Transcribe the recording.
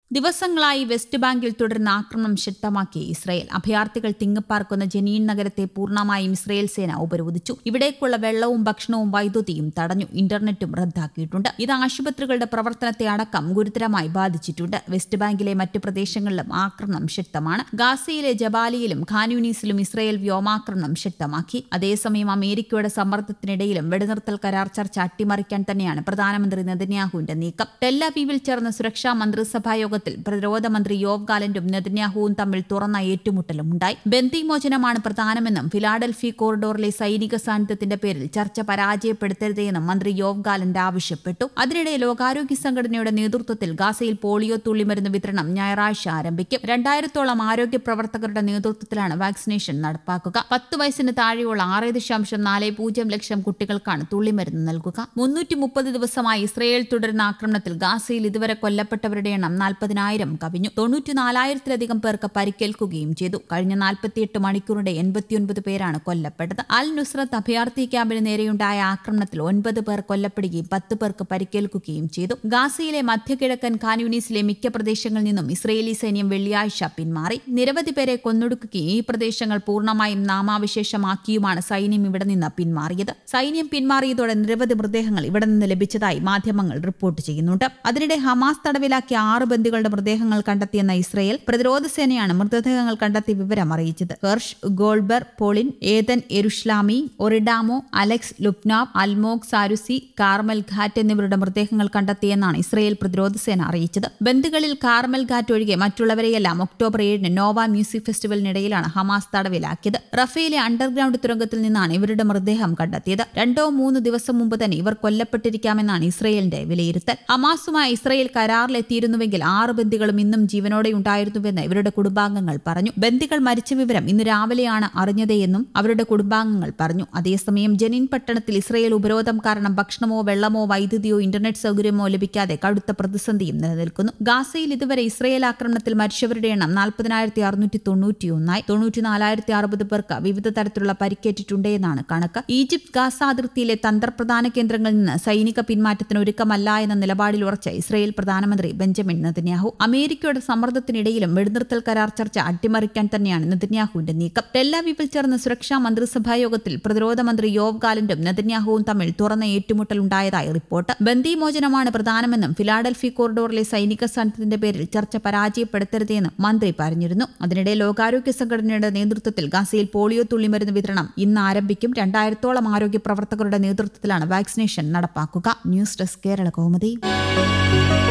ദിവസങ്ങളായി വെസ്റ്റ് ബാങ്കിൽ തുടരുന്ന ആക്രമണം ശക്തമാക്കി ഇസ്രയേൽ. അഭയാർത്ഥികൾ തിങ്ങിപ്പാർക്കുന്ന ജനീൻ നഗരത്തെ പൂർണ്ണമായും ഇസ്രയേൽ സേന ഉപരോധിച്ചു. ഇവിടേക്കുള്ള വെള്ളവും ഭക്ഷണവും വൈദ്യുതിയും തടഞ്ഞു. ഇന്റർനെറ്റും റദ്ദാക്കിയിട്ടുണ്ട്. ഇത് ആശുപത്രികളുടെ പ്രവർത്തനത്തെ അടക്കം ഗുരുതരമായി ബാധിച്ചിട്ടുണ്ട്. വെസ്റ്റ് ബാങ്കിലെ മറ്റു പ്രദേശങ്ങളിലും ആക്രമണം ശക്തമാണ്. ഗാസയിലെ ജബാലിയിലും ഖാൻ യൂനീസിലും ഇസ്രയേൽ വ്യോമാക്രമണം ശക്തമാക്കി. അതേസമയം അമേരിക്കയുടെ സമ്മർദ്ദത്തിനിടയിലും വെടിനിർത്തൽ കരാർ ചർച്ച അട്ടിമറിക്കാൻ തന്നെയാണ് പ്രധാനമന്ത്രി നെതന്യാഹുവിന്റെ നീക്കം. ടെല്ലവീവിൽ ചേർന്ന സുരക്ഷാ മന്ത്രിസഭാ യോഗത്തിൽ പ്രതിരോധ മന്ത്രി യോവ് ഗാലന്റും നെതന്യാഹുവും തമ്മിൽ തുറന്ന ഏറ്റുമുട്ടലുമുണ്ടായി. ബന്ദിമോചനമാണ് പ്രധാനമെന്നും ഫിലാഡൽഫി കോറിഡോറിലെ സൈനിക സാന്നിധ്യത്തിന്റെ പേരിൽ ചർച്ച പരാജയപ്പെടുത്തരുതെന്നും മന്ത്രി യോവ് ഗാലന്റ് ആവശ്യപ്പെട്ടു. അതിനിടെ ലോകാരോഗ്യ സംഘടനയുടെ നേതൃത്വത്തിൽ ഗാസയിൽ പോളിയോ തുള്ളിമരുന്ന് വിതരണം ഞായറാഴ്ച ആരംഭിക്കും. 2000-ഓളം ആരോഗ്യ പ്രവർത്തകരുടെ നേതൃത്വത്തിലാണ് വാക്സിനേഷൻ നടപ്പാക്കുക. 10 വയസ്സിന് താഴെയുള്ള 6.40 ലക്ഷം കുട്ടികൾക്കാണ് തുള്ളിമരുന്ന് നൽകുക. 330 ദിവസമായി ഇസ്രയേൽ തുടരുന്ന ആക്രമണത്തിൽ ഗാസയിൽ ഇതുവരെ കൊല്ലപ്പെട്ടവരുടെ എണ്ണം 40,000 കവിഞ്ഞു. 94,000-ലധികം പേർക്ക് പരിക്കേൽക്കുകയും ചെയ്തു. കഴിഞ്ഞ 48 മണിക്കൂറിടെ 89 പേരാണ് കൊല്ലപ്പെട്ടത്. അൽ നുസ്രത്ത് അഭയാർത്ഥി ക്യാമ്പിന് നേരെയുണ്ടായ ആക്രമണത്തിൽ 9 പേർ കൊല്ലപ്പെടുകയും 10 പേർക്ക് പരിക്കേൽക്കുകയും ചെയ്തു. ഗാസയിലെ മധ്യകിഴക്കൻ ഖാൻ യൂനീസിലെ മിക്ക പ്രദേശങ്ങളിൽ നിന്നും ഇസ്രയേലി സൈന്യം വെള്ളിയാഴ്ച പിന്മാറി. നിരവധി പേരെ കൊന്നൊടുക്കുകയും ഈ പ്രദേശങ്ങൾ പൂർണ്ണമായും നാമാവശേഷമാക്കിയുമാണ് സൈന്യം ഇവിടെ നിന്ന് പിന്മാറിയത്. സൈന്യം പിന്മാറിയതോടെ നിരവധി മൃതദേഹങ്ങൾ ഇവിടെ നിന്ന് ലഭിച്ചതായി മാധ്യമങ്ങൾ റിപ്പോർട്ട് ചെയ്യുന്നുണ്ട്. അതിനിടെ ഹമാസ് തടവിലാക്കിയ 6 ബന്ദികളുടെ മൃതദേഹങ്ങൾ കണ്ടെത്തിയെന്ന ഇസ്രയേൽ പ്രതിരോധ സേനയാണ് മൃതദേഹങ്ങൾ കണ്ടെത്തിയ വിവരം അറിയിച്ചത്. Hersh Goldberg Polin, Eden Yerushalmi, ഒറിഡാമോ, Alex Lobanov, Almog Sarusi, Carmel Gat എന്നിവരുടെ മൃതദേഹങ്ങൾ കണ്ടെത്തിയെന്നാണ് ഇസ്രയേൽ പ്രതിരോധ സേന അറിയിച്ചത്. ബന്ദികളിൽ കാർമൽ ഘാറ്റ് ഒഴികെ മറ്റുള്ളവരെയെല്ലാം ഒക്ടോബർ 7 നോവ മ്യൂസിക് ഫെസ്റ്റിവലിനിടയിലാണ് ഹമാസ് തടവിലാക്കിയത്. റഫേലെ അണ്ടർഗ്രൗണ്ട് തുരങ്കത്തിൽ നിന്നാണ് ഇവരുടെ മൃതദേഹം കണ്ടെത്തിയത്. 2-3 ദിവസം മുമ്പ് തന്നെ ഇവർ കൊല്ലപ്പെട്ടിരിക്കാമെന്നാണ് ഇസ്രയേലിന്റെ വിലയിരുത്തൽ. ഹമാസുമായി ഇസ്രയേൽ കരാറിലെത്തിയിരുന്നുവെങ്കിൽ 6 ബന്ദികളും ഇന്നും ജീവനോടെയുണ്ടായിരുന്നുവെന്ന് ഇവരുടെ കുടുംബാംഗങ്ങൾ പറഞ്ഞു. ബന്ദികൾ മരിച്ച വിവരം ഇന്ന് രാവിലെയാണ് അറിഞ്ഞതെന്നും അവരുടെ കുടുംബാംഗങ്ങൾ പറഞ്ഞു. അതേസമയം ജനീൻ പട്ടണത്തിൽ ഇസ്രയേൽ ഉപരോധം കാരണം ഭക്ഷണമോ വെള്ളമോ വൈദ്യുതിയോ ഇന്റർനെറ്റ് സൗകര്യമോ ലഭിക്കാതെ കടുത്ത പ്രതിസന്ധിയും നിലനിൽക്കുന്നു. ഗാസയിൽ ഇതുവരെ ഇസ്രയേൽ ആക്രമണത്തിൽ മരിച്ചവരുടെ എണ്ണം 40,691 94,060 പേർക്ക് വിവിധ തരത്തിലുള്ള പരിക്കേറ്റിട്ടുണ്ടെന്നാണ് കണക്ക്. ഈജിപ്ത് ഗാസ അതിർത്തിയിലെ തന്ത്രപ്രധാന കേന്ദ്രങ്ങളിൽ നിന്ന് സൈനിക പിന്മാറ്റത്തിന് ഒരുക്കമല്ല എന്ന നിലപാടിൽ ഉറച്ച ഇസ്രയേൽ പ്രധാനമന്ത്രി ബെഞ്ചമിൻ നെതന്യാഹു അമേരിക്കയുടെ സമ്മർദ്ദത്തിനിടയിലും വെടിനിർത്തൽ കരാർ ചർച്ച അട്ടിമറിക്കാൻ തന്നെയാണ് നെതന്യാഹുവിന്റെ നീക്കം. ടെല്ലവീവിൽ ചേർന്ന സുരക്ഷാ മന്ത്രിസഭാ യോഗത്തിൽ പ്രതിരോധ മന്ത്രി യോവ് ഗാലന്റും നെതന്യാഹുവും തമ്മിൽ തുറന്ന ഏറ്റുമുട്ടലുണ്ടായതായി റിപ്പോർട്ട്. ബന്ദിമോചനമാണ് പ്രധാനമെന്നും ഫിലാഡൽഫി കോറിഡോറിലെ സൈനിക സാന്നിധ്യത്തിന്റെ പേരിൽ ചർച്ച പരാജയപ്പെടുത്തരുതെന്നും മന്ത്രി പറഞ്ഞിരുന്നു. അതിനിടെ ലോകാരോഗ്യ സംഘടനയുടെ നേതൃത്വത്തിൽ ഗാസയിൽ പോളിയോ തുള്ളിമരുന്ന് വിതരണം ഇന്ന് ആരംഭിക്കും. 2000-ഓളം ആരോഗ്യ പ്രവർത്തകരുടെ നേതൃത്വത്തിലാണ് വാക്സിനേഷൻ നടപ്പാക്കുക. News desk Kerala Kaumudi.